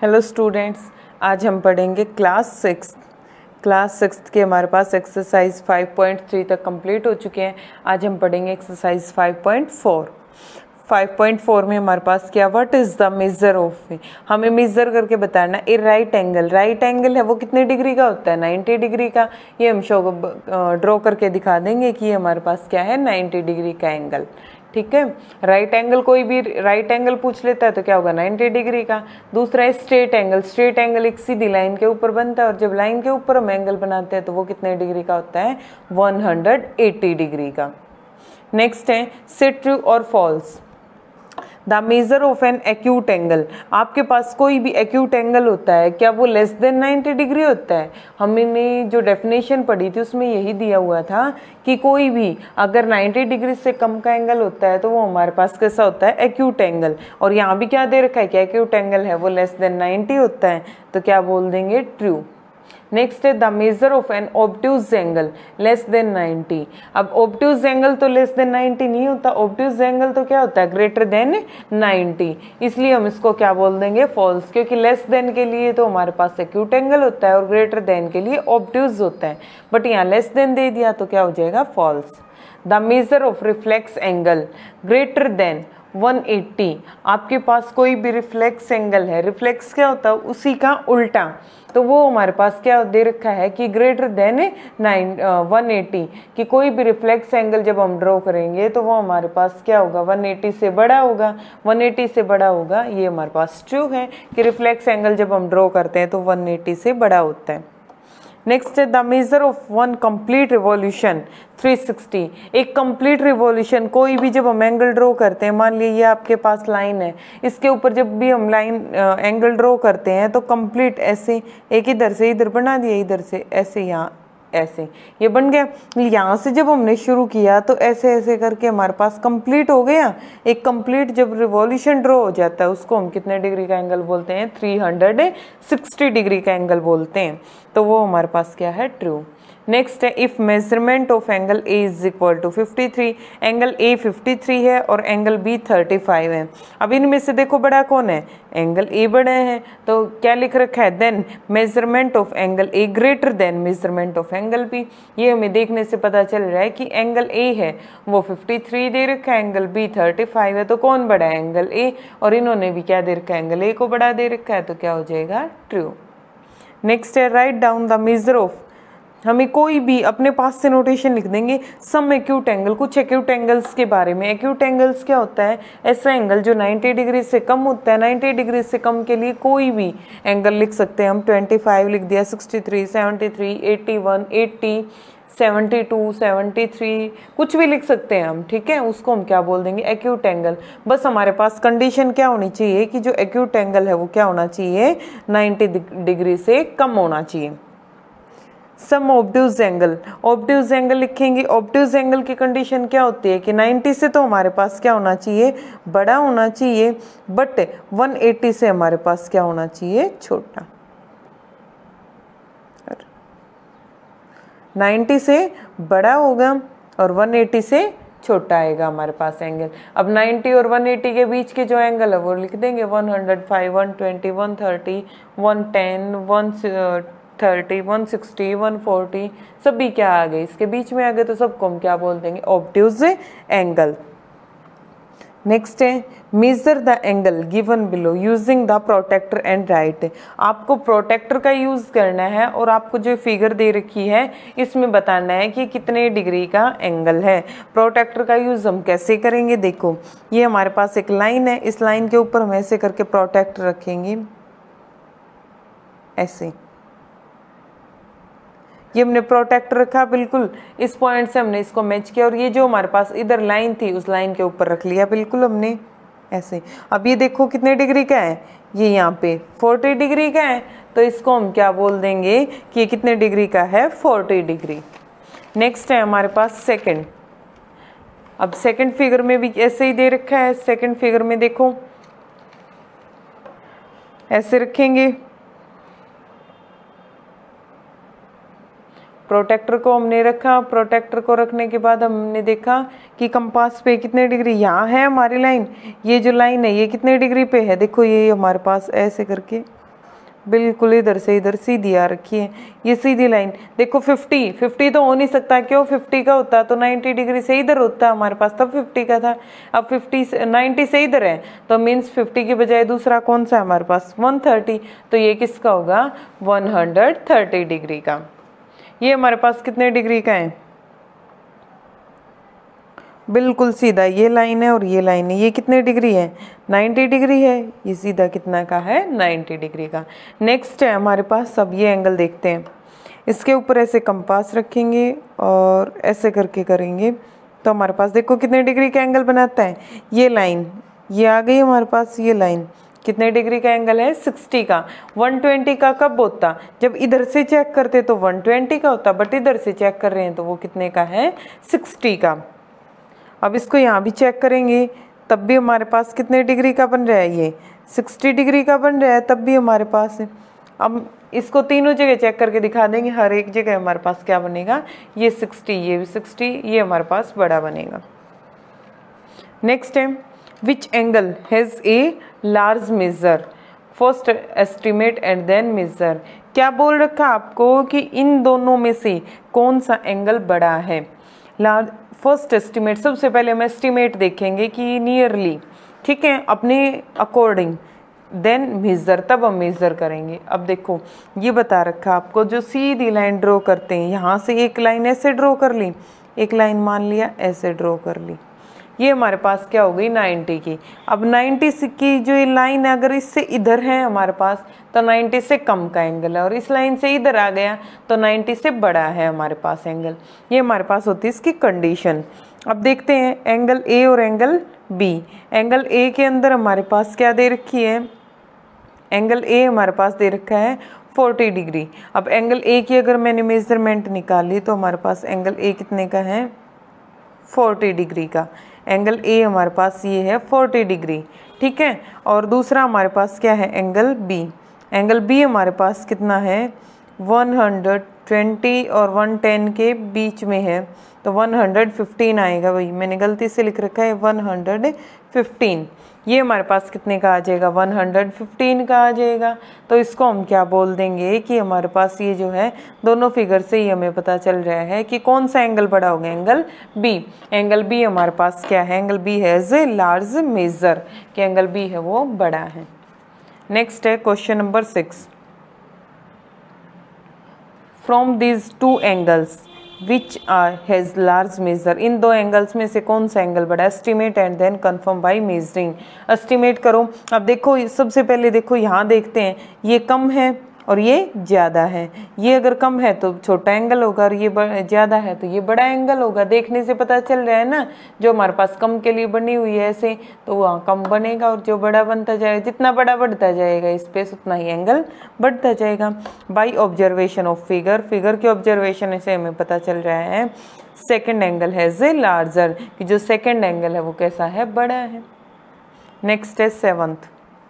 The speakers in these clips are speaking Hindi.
हेलो स्टूडेंट्स, आज हम पढ़ेंगे क्लास सिक्स के हमारे पास एक्सरसाइज 5.3 तक कंप्लीट हो चुके हैं। आज हम पढ़ेंगे एक्सरसाइज 5.4। 5.4 में हमारे पास क्या, what is the measure of, हमें मेजर करके बताना ए राइट एंगल है वो कितने डिग्री का होता है, 90 डिग्री का। ये हम ड्रॉ करके दिखा देंगे कि हमारे पास क्या है, 90 डिग्री का एंगल। ठीक है, राइट एंगल, कोई भी राइट एंगल पूछ लेता है तो क्या होगा, 90 डिग्री का। दूसरा है स्ट्रेट एंगल एक सीधी लाइन के ऊपर बनता है और जब लाइन के ऊपर हम एंगल बनाते हैं तो वो कितने डिग्री का होता है, 180 डिग्री का। नेक्स्ट है सेट ट्रू और false. The measure of an acute angle, आपके पास कोई भी एक्यूट एंगल होता है, क्या वो लेस देन 90 डिग्री होता है। हमने जो डेफिनेशन पढ़ी थी उसमें यही दिया हुआ था कि कोई भी अगर 90 डिग्री से कम का एंगल होता है तो वो हमारे पास कैसा होता है, एक्यूट एंगल। और यहाँ भी क्या दे रखा है कि एक्यूट एंगल है वो लेस देन 90 होता है, तो क्या बोल देंगे, ट्रू। नेक्स्ट है the measure of an obtuse angle less than 90। अब ऑब्ट्यूज एंगल तो लेस देन 90 नहीं होता, ऑब्ट्यूज एंगल तो क्या होता है, ग्रेटर देन 90। इसलिए हम इसको क्या बोल देंगे, फॉल्स, क्योंकि लेस देन के लिए तो हमारे पास एक्यूट एंगल होता है और ग्रेटर देन के लिए ऑब्ट्यूज होता है, बट यहाँ लेस देन दे दिया तो क्या हो जाएगा, false. The measure of reflex angle greater than 180। आपके पास कोई भी रिफ्लेक्स एंगल है, रिफ्लेक्स क्या होता है, उसी का उल्टा, तो वो हमारे पास क्या दे रखा है कि ग्रेटर देन 180, कि कोई भी रिफ्लेक्स एंगल जब हम ड्रॉ करेंगे तो वो हमारे पास क्या होगा, 180 से बड़ा होगा। 180 से बड़ा होगा, ये हमारे पास ट्रू है कि रिफ्लेक्स एंगल जब हम ड्रॉ करते हैं तो 180 से बड़ा होता है। नेक्स्ट है the measure of one complete revolution 360। एक कंप्लीट रिवॉल्यूशन, कोई भी जब हम एंगल ड्रॉ करते हैं, मान लीजिए आपके पास लाइन है, इसके ऊपर जब भी हम लाइन एंगल ड्रॉ करते हैं तो कंप्लीट ऐसे, एक इधर से इधर बना दिया, इधर से ऐसे, यहाँ ऐसे ये बन गया। यहाँ से जब हमने शुरू किया तो ऐसे ऐसे करके हमारे पास कंप्लीट हो गया। एक कंप्लीट जब रिवॉल्यूशन ड्रॉ हो जाता है उसको हम कितने डिग्री का एंगल बोलते हैं, 360 डिग्री का एंगल बोलते हैं, तो वो हमारे पास क्या है, ट्रू। नेक्स्ट है if measurement of angle A is equal to 53, angle A 53 है और एंगल बी 35 है। अब इनमें से देखो बड़ा कौन है, एंगल ए बड़ा है, तो क्या लिख रखा है, then measurement of angle A greater than measurement of angle B. ये हमें देखने से पता चल रहा है कि एंगल ए है वो 53 दे रखा है, एंगल बी 35 है, तो कौन बड़ा है, एंगल ए, और इन्होंने भी क्या दे रखा है, एंगल ए को बड़ा दे रखा है, तो क्या हो जाएगा, ट्रू। नेक्स्ट है right down the measure of, हमें कोई भी अपने पास से नोटेशन लिख देंगे, सम एक्यूट एंगल, कुछ एक्यूट एंगल्स के बारे में। एक्यूट एंगल्स क्या होता है, ऐसा एंगल जो 90 डिग्री से कम होता है। 90 डिग्री से कम के लिए कोई भी एंगल लिख सकते हैं हम, 25 लिख दिया, 63, 73, 81, 80, 72, 73, कुछ भी लिख सकते हैं हम, ठीक है, उसको हम क्या बोल देंगे, एक्यूट एंगल। बस हमारे पास कंडीशन क्या होनी चाहिए कि जो एक्यूट एंगल है वो क्या होना चाहिए, 90 डिग्री से कम होना चाहिए। सम ऑब्ट्यूज एंगल लिखेंगे। ऑब्ट्यूज एंगल की कंडीशन क्या होती है कि 90 से तो हमारे पास क्या होना चाहिए, बड़ा होना चाहिए, बट 180 से हमारे पास क्या होना चाहिए, छोटा। 90 से बड़ा होगा और 180 से छोटा आएगा हमारे पास एंगल। अब 90 और 180 के बीच के जो एंगल है वो लिख देंगे, 105, 120, 130, 110, 130, 160, 140, सभी क्या आ गए, इसके बीच में आ गए, तो सबको हम क्या बोल देंगे, ऑब्ट्यूज एंगल। नेक्स्ट है measure the angle given below using the protractor and write. आपको प्रोटेक्टर का यूज करना है और आपको जो फिगर दे रखी है इसमें बताना है कि कितने डिग्री का एंगल है। प्रोटेक्टर का यूज हम कैसे करेंगे, देखो ये हमारे पास एक लाइन है, इस लाइन के ऊपर हम ऐसे करके प्रोटेक्टर रखेंगे, ऐसे ये हमने प्रोटेक्टर रखा, बिल्कुल इस पॉइंट से हमने इसको मैच किया और ये जो हमारे पास इधर लाइन थी उस लाइन के ऊपर रख लिया, बिल्कुल हमने ऐसे। अब ये देखो कितने डिग्री का है, ये यहाँ पे 40 डिग्री का है, तो इसको हम क्या बोल देंगे कि ये कितने डिग्री का है, 40 डिग्री। नेक्स्ट है हमारे पास सेकंड। अब सेकंड फिगर में भी ऐसे ही दे रखा है, सेकंड फिगर में देखो ऐसे रखेंगे, प्रोटेक्टर को हमने रखा। प्रोटेक्टर को रखने के बाद हमने देखा कि कंपास पे कितने डिग्री, यहाँ है हमारी लाइन, ये जो लाइन है ये कितने डिग्री पे है, देखो ये हमारे पास ऐसे करके बिल्कुल इधर से इधर सीधी आ रखी है, ये सीधी लाइन। देखो 50 तो हो नहीं सकता, क्यों? 50 का होता तो 90 डिग्री से इधर होता हमारे पास, तब 50 का था। अब 90 से इधर है, तो मीन्स 50 की बजाय दूसरा कौन सा है हमारे पास? 130। तो ये किसका होगा? 130 डिग्री का। ये हमारे पास कितने डिग्री का है? बिल्कुल सीधा ये लाइन है और ये लाइन है, ये कितने डिग्री है? 90 डिग्री है। ये सीधा कितना का है? 90 डिग्री का। नेक्स्ट है हमारे पास, अब ये एंगल देखते हैं। इसके ऊपर ऐसे कंपास रखेंगे और ऐसे करके करेंगे तो हमारे पास देखो कितने डिग्री का एंगल बनाता है। ये लाइन, ये आ गई हमारे पास, ये लाइन कितने डिग्री का एंगल है? 60 का। 120 का कब होता? जब इधर से चेक करते तो 120 का होता, बट इधर से चेक कर रहे हैं तो वो कितने का है? 60 का। अब इसको यहाँ भी चेक करेंगे तब भी हमारे पास कितने डिग्री का बन रहा है? ये 60 डिग्री का बन रहा है, तब भी हमारे पास है। अब इसको तीनों जगह चेक करके दिखा देंगे, हर एक जगह हमारे पास क्या बनेगा? ये 60, ये भी 60, ये हमारे पास बड़ा बनेगा। नेक्स्ट है, which angle has a large measure? First estimate and then measure. क्या बोल रखा आपको कि इन दोनों में से कौन सा एंगल बड़ा है? लार्ज फर्स्ट एस्टिमेट, सबसे पहले हम एस्टिमेट देखेंगे कि नियरली, ठीक है, अपने अकॉर्डिंग, देन मेजर, तब हम मेजर करेंगे। अब देखो ये बता रखा आपको, जो सीधी लाइन ड्रॉ करते हैं, यहाँ से एक लाइन ऐसे ड्रॉ कर ली, एक लाइन मान लिया ऐसे ड्रॉ कर ली, ये हमारे पास क्या हो गई? 90 की। अब 90 की जो ये लाइन है, अगर इससे इधर है हमारे पास तो 90 से कम का एंगल है, और इस लाइन से इधर आ गया तो 90 से बड़ा है हमारे पास एंगल। ये हमारे पास होती है इसकी कंडीशन। अब देखते हैं एंगल ए और एंगल बी। एंगल ए के अंदर हमारे पास क्या दे रखी है? एंगल ए हमारे पास दे रखा है 40 डिग्री। अब एंगल ए की अगर मैंने मेजरमेंट निकाली तो हमारे पास एंगल ए कितने का है? 40 डिग्री का। एंगल ए हमारे पास ये है 40 डिग्री, ठीक है। और दूसरा हमारे पास क्या है? Angle B. एंगल बी हमारे पास कितना है? 120 और 110 के बीच में है, तो 115 आएगा। भाई मैंने गलती से लिख रखा है 115। ये हमारे पास कितने का आ जाएगा? 115 का आ जाएगा। तो इसको हम क्या बोल देंगे कि हमारे पास ये जो है, दोनों फिगर से ही हमें पता चल रहा है कि कौन सा एंगल बड़ा होगा? Angle B. एंगल बी हमारे पास क्या है? Angle B has a large measure, कि एंगल बी है वो बड़ा है। नेक्स्ट है question number 6। From these two angles which has large measure? इन दो एंगल्स में से कौन सा एंगल बड़ा? Estimate and then confirm by measuring. Estimate करो। अब देखो सबसे पहले देखो यहाँ देखते हैं, ये कम है और ये ज़्यादा है। ये अगर कम है तो छोटा एंगल होगा, और ये ज़्यादा है तो ये बड़ा एंगल होगा। देखने से पता चल रहा है ना, जो हमारे पास कम के लिए बनी हुई है ऐसे, तो वहाँ कम बनेगा, और जो बड़ा बनता जाएगा, जितना बड़ा बढ़ता जाएगा स्पेस, उतना ही एंगल बढ़ता जाएगा। By observation of figure, figure के ऑब्जर्वेशन से हमें पता चल रहा है second angle has a larger, कि जो सेकेंड एंगल है वो कैसा है? बड़ा है। नेक्स्ट है 7th,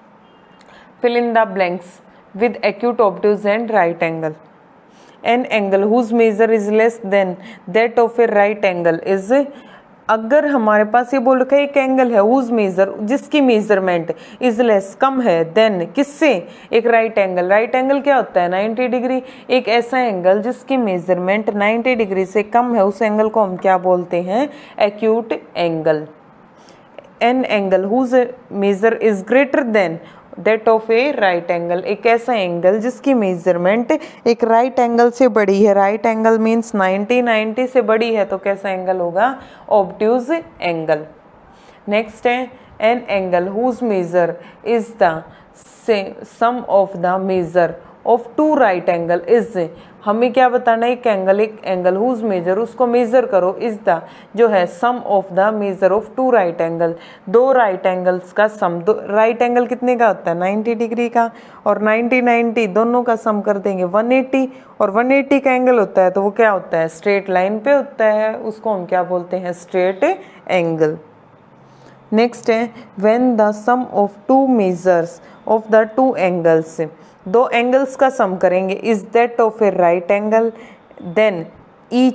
fill in the blanks with acute obtuse and right angle. An angle whose measure is less than that of a right angle is, अगर हमारे पास ये बोल रखा है एक एंगल है whose measure, जिसकी मेजरमेंट is less, कम है, then किससे? एक राइट एंगल। राइट एंगल क्या होता है? 90 डिग्री। एक ऐसा एंगल जिसकी मेजरमेंट 90 डिग्री से कम है, उस एंगल को हम क्या बोलते हैं? Acute angle. An angle whose measure is greater than that of a right angle, एक ऐसा एंगल जिसकी मेजरमेंट एक राइट एंगल से बड़ी है। राइट एंगल मीन्स 90 से बड़ी है, तो कैसा एंगल होगा? Obtuse angle. नेक्स्ट है an angle whose measure is the sum of the measure of two right angle is. हमें क्या बताना है? एक एंगल हुज मेजर, उसको मेजर करो, इज द, जो है sum of the measure of two right angle, दो राइट एंगल्स का सम। दो राइट एंगल कितने का होता है? 90 डिग्री का, और 90 दोनों का सम कर देंगे 180, और 180 का एंगल होता है तो वो क्या होता है? स्ट्रेट लाइन पे होता है, उसको हम क्या बोलते हैं? Straight angle. नेक्स्ट है when the sum of two measures of the two angles, दो एंगल्स का सम करेंगे, is that of a right angle, then each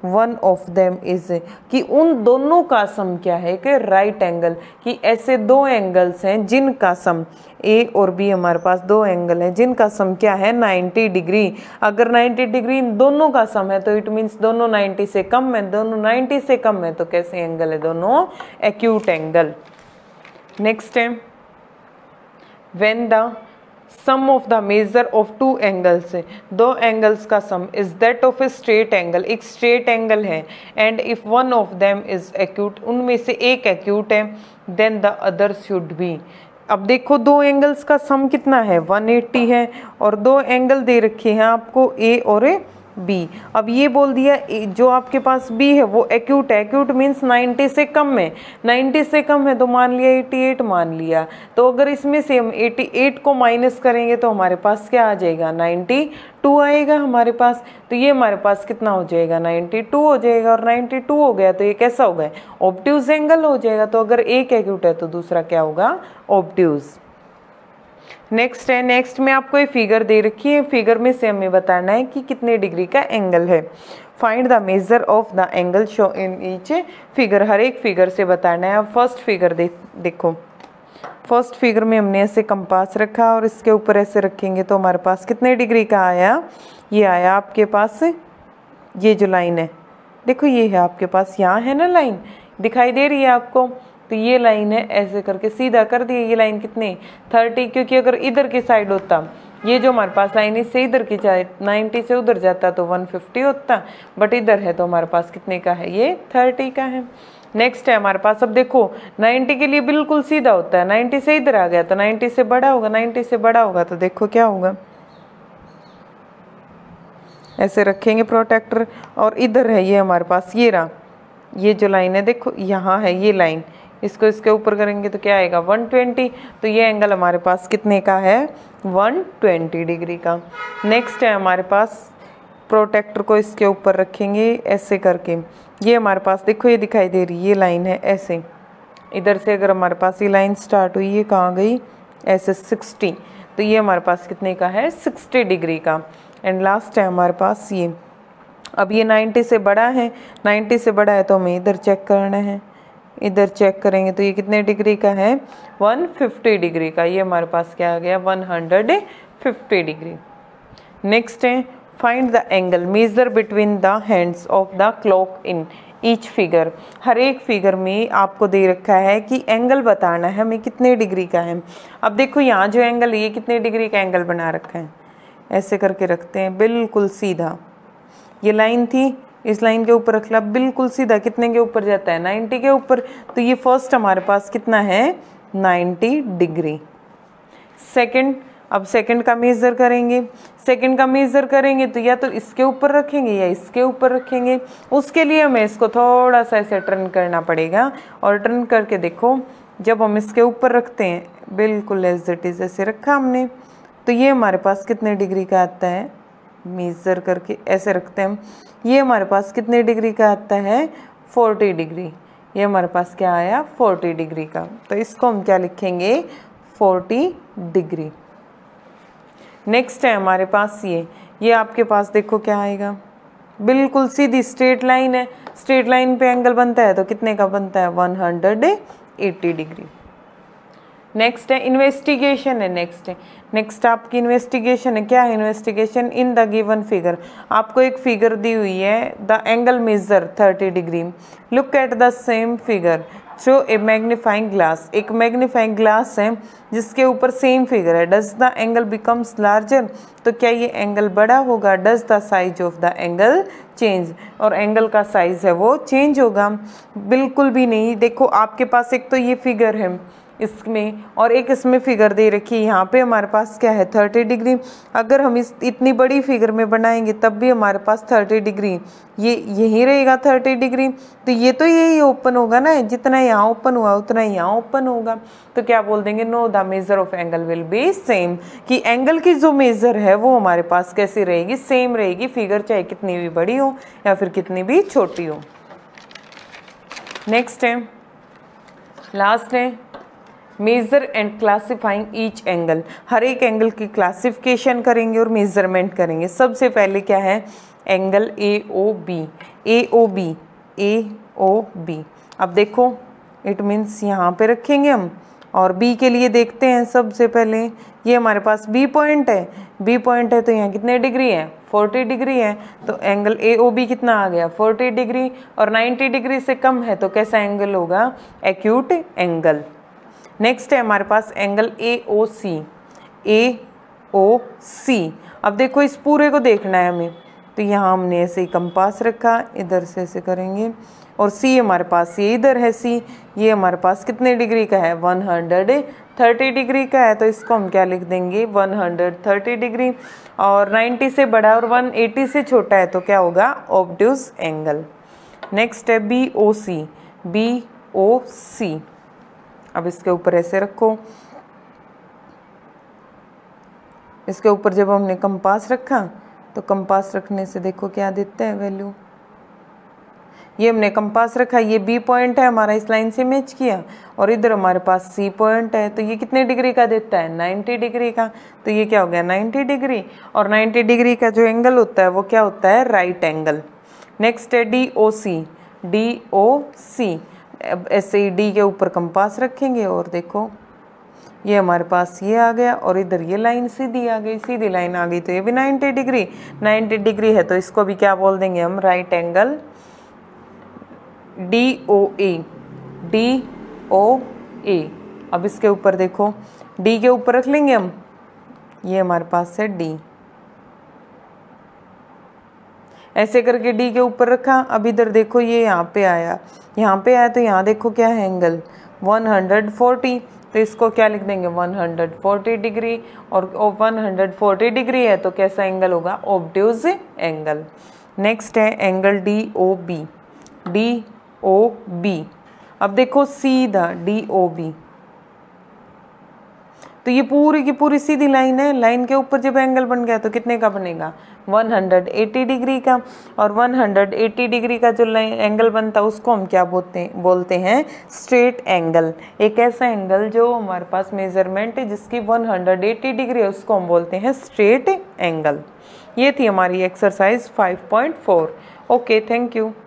one of them is, कि उन दोनों का सम क्या है कि राइट एंगल, कि ऐसे दो एंगल्स हैं जिनका सम, ए और बी हमारे पास दो एंगल हैं जिनका सम क्या है 90 डिग्री। अगर 90 डिग्री इन दोनों का सम है तो इट मीन्स दोनों 90 से कम है, दोनों 90 से कम है तो कैसे एंगल है, दोनों एक्यूट एंगल। नेक्स्ट है when the sum of the measure of two angles, दो एंगल्स का sum is that of a straight angle, एक स्ट्रेट एंगल है, and if one of them is acute, उनमें से एक एक्यूट है, then the other should be. अब देखो दो एंगल्स का सम कितना है 180 है, और दो एंगल दे रखे हैं आपको ए और बी। अब ये बोल दिया जो आपके पास बी है वो एक्यूट है, एक्यूट मीन्स 90 से कम है, 90 से कम है तो मान लिया 88 मान लिया। तो अगर इसमें से हम 88 को माइनस करेंगे तो हमारे पास क्या आ जाएगा 92 आएगा हमारे पास। तो ये हमारे पास कितना हो जाएगा 92 हो जाएगा, और 92 हो गया तो ये कैसा होगा ऑब्ट्यूज एंगल हो जाएगा। तो अगर एक एक्यूट है तो दूसरा क्या होगा ऑब्ट्यूज। नेक्स्ट है, नेक्स्ट में आपको ये फिगर दे रखी है, फिगर में से हमें बताना है कि कितने डिग्री का एंगल है। Find the measure of the angle show in each figure, हर एक फिगर से बताना है। अब फर्स्ट फिगर देखो, फर्स्ट फिगर में हमने ऐसे कंपास रखा और इसके ऊपर ऐसे रखेंगे तो हमारे पास कितने डिग्री का आया, ये आया आपके पास, ये जो लाइन है देखो ये है आपके पास, यहाँ है ना लाइन दिखाई दे रही है आपको, तो ये लाइन है, ऐसे करके सीधा कर दिए। ये लाइन कितनी 30, क्योंकि अगर इधर की साइड होता, ये जो हमारे पास लाइन इससे इधर की साइड 90 से उधर जाता तो 150 होता, बट इधर है तो हमारे पास कितने का है ये 30 का है। नेक्स्ट है हमारे पास, अब देखो 90 के लिए बिल्कुल सीधा होता है, 90 से इधर आ गया तो 90 से बड़ा होगा, 90 से बड़ा होगा तो देखो क्या होगा, ऐसे रखेंगे प्रोटेक्टर, और इधर है ये हमारे पास, ये रहा ये जो लाइन है देखो यहाँ है ये लाइन, इसको इसके ऊपर करेंगे तो क्या आएगा 120। तो ये एंगल हमारे पास कितने का है 120 डिग्री का। नेक्स्ट है हमारे पास, प्रोटेक्टर को इसके ऊपर रखेंगे ऐसे करके, ये हमारे पास देखो ये दिखाई दे रही ये लाइन है ऐसे, इधर से अगर हमारे पास ये लाइन स्टार्ट हुई ये कहाँ गई ऐसे 60, तो ये हमारे पास कितने का है 60 डिग्री का। एंड लास्ट है हमारे पास ये, अब ये 90 से बड़ा है, 90 से बड़ा है तो हमें इधर चेक करना है, इधर चेक करेंगे तो ये कितने डिग्री का है 150 डिग्री का, ये हमारे पास क्या आ गया 150 डिग्री। नेक्स्ट है find the angle measure between the hands of the clock in each figure, हर एक फिगर में आपको दे रखा है कि एंगल बताना है हमें कितने डिग्री का है। अब देखो यहाँ जो एंगल है ये कितने डिग्री का एंगल बना रखा है, ऐसे करके रखते हैं बिल्कुल सीधा, ये लाइन थी इस लाइन के ऊपर रख ला बिल्कुल सीधा, कितने के ऊपर जाता है 90 के ऊपर, तो ये फर्स्ट हमारे पास कितना है 90 डिग्री। सेकंड, अब सेकंड का मेजर करेंगे, सेकंड का मेजर करेंगे तो या तो इसके ऊपर रखेंगे या इसके ऊपर रखेंगे, उसके लिए हमें इसको थोड़ा सा ऐसे टर्न करना पड़ेगा, और टर्न करके देखो जब हम इसके ऊपर रखते हैं बिल्कुल एज इट इज ऐसे रखा हमने, तो ये हमारे पास कितने डिग्री का आता है, मेजर करके ऐसे रखते हैं हम, ये हमारे पास कितने डिग्री का आता है 40 डिग्री, ये हमारे पास क्या आया 40 डिग्री का, तो इसको हम क्या लिखेंगे 40 डिग्री। नेक्स्ट है हमारे पास ये आपके पास देखो क्या आएगा, बिल्कुल सीधी स्ट्रेट लाइन है, स्ट्रेट लाइन पे एंगल बनता है तो कितने का बनता है 180 डिग्री। नेक्स्ट है इन्वेस्टिगेशन है, नेक्स्ट आपकी इन्वेस्टिगेशन है, क्या है investigation, in the given figure, आपको एक फिगर दी हुई है, the angle measure 30 degree, look at the same figure through a magnifying glass, एक मैग्नीफाइंग ग्लास है जिसके ऊपर सेम फिगर है, does the angle becomes larger, तो क्या ये एंगल बड़ा होगा, does the size of the angle change, और एंगल का साइज है वो चेंज होगा, बिल्कुल भी नहीं। देखो आपके पास एक तो ये फिगर है इसमें और एक इसमें फिगर दे रखी है, यहाँ पे हमारे पास क्या है 30 डिग्री, अगर हम इस इतनी बड़ी फिगर में बनाएंगे तब भी हमारे पास 30 डिग्री ये यही रहेगा 30 डिग्री, तो ये तो यही ओपन होगा ना, जितना यहाँ ओपन हुआ उतना यहाँ ओपन होगा, तो क्या बोल देंगे no the measure of angle will be same, कि एंगल की जो मेजर है वो हमारे पास कैसी रहेगी सेम रहेगी, फिगर चाहे कितनी भी बड़ी हो या फिर कितनी भी छोटी हो। नेक्स्ट है लास्ट है measure and classifying each angle, हर एक एंगल की क्लासिफिकेशन करेंगे और मेजरमेंट करेंगे। सबसे पहले क्या है एंगल AOB, AOB, AOB। अब देखो इट मीन्स यहाँ पे रखेंगे हम, और B के लिए देखते हैं सबसे पहले। ये हमारे पास B पॉइंट है, B पॉइंट है तो यहाँ कितने डिग्री है, 40 डिग्री है। तो एंगल AOB कितना आ गया, 40 डिग्री, और 90 डिग्री से कम है तो कैसा एंगल होगा, एक्यूट एंगल। नेक्स्ट है हमारे पास एंगल AOC, AOC। अब देखो इस पूरे को देखना है हमें, तो यहाँ हमने ऐसे ही कंपास रखा, इधर से ऐसे करेंगे, और C हमारे पास ये इधर है C, ये हमारे पास कितने डिग्री का है, 130 डिग्री का है। तो इसको हम क्या लिख देंगे, 130 डिग्री, और 90 से बड़ा और 180 से छोटा है तो क्या होगा, ऑब्ट्यूज एंगल। नेक्स्ट है BOC, BOC। अब इसके ऊपर ऐसे रखो, इसके ऊपर जब हमने कंपास रखा तो कंपास रखने से देखो क्या देता है वैल्यू। ये हमने कंपास रखा, ये B पॉइंट है हमारा, इस लाइन से मैच किया, और इधर हमारे पास C पॉइंट है, तो ये कितने डिग्री का देता है, 90 डिग्री का। तो ये क्या हो गया, 90 डिग्री, और 90 डिग्री का जो एंगल होता है वो क्या होता है, राइट एंगल। नेक्स्ट है DOC, DOC। अब ऐसे ही D के ऊपर कंपास रखेंगे, और देखो ये हमारे पास ये आ गया, और इधर ये लाइन सीधी आ गई, सीधी लाइन आ गई, तो ये भी 90 डिग्री, 90 डिग्री है तो इसको भी क्या बोल देंगे हम, राइट एंगल। DOA, DOA। अब इसके ऊपर देखो, D के ऊपर रख लेंगे हम, ये हमारे पास है D, ऐसे करके D के ऊपर रखा। अब इधर देखो ये यहाँ पे आया, यहाँ पे आया, तो यहाँ देखो क्या है एंगल, 140, तो इसको क्या लिख देंगे, 140 डिग्री, और 140 डिग्री है तो कैसा एंगल होगा, ऑब्ट्यूज एंगल। नेक्स्ट है एंगल DOB, DOB। अब देखो सीधा DOB, तो ये पूरी की पूरी सीधी लाइन है, लाइन के ऊपर जब एंगल बन गया तो कितने का बनेगा, 180 डिग्री का, और 180 डिग्री का जो एंगल बनता है उसको हम क्या बोलते हैं स्ट्रेट एंगल। एक ऐसा एंगल जो हमारे पास मेजरमेंट है जिसकी 180 डिग्री है उसको हम बोलते हैं स्ट्रेट एंगल। ये थी हमारी एक्सरसाइज 5.4। Okay, thank you.